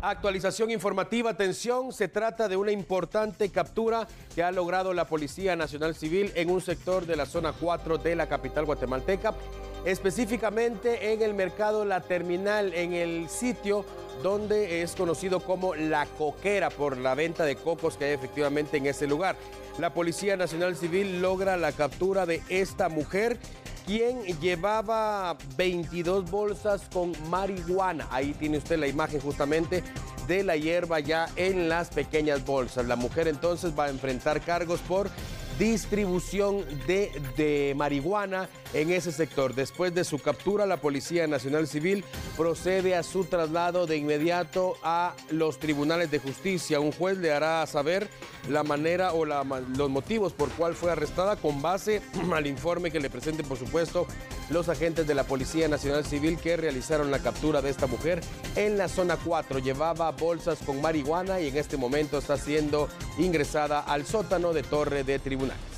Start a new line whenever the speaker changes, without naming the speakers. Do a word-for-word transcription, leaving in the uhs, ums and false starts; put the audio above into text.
Actualización informativa, atención, se trata de una importante captura que ha logrado la Policía Nacional Civil en un sector de la zona cuatro de la capital guatemalteca, específicamente en el mercado La Terminal, en el sitio donde es conocido como La Coquera por la venta de cocos que hay efectivamente en ese lugar. La Policía Nacional Civil logra la captura de esta mujer, quien llevaba veintidós bolsas con marihuana. Ahí tiene usted la imagen justamente de la hierba ya en las pequeñas bolsas. La mujer entonces va a enfrentar cargos por distribución de, de marihuana en ese sector. Después de su captura, la Policía Nacional Civil procede a su traslado de inmediato a los tribunales de justicia. Un juez le hará saber la manera o la, los motivos por cuál fue arrestada con base al informe que le presenten, por supuesto, los agentes de la Policía Nacional Civil que realizaron la captura de esta mujer en la zona cuatro. Llevaba bolsas con marihuana y en este momento está siendo ingresada al sótano de Torre de Tribunales.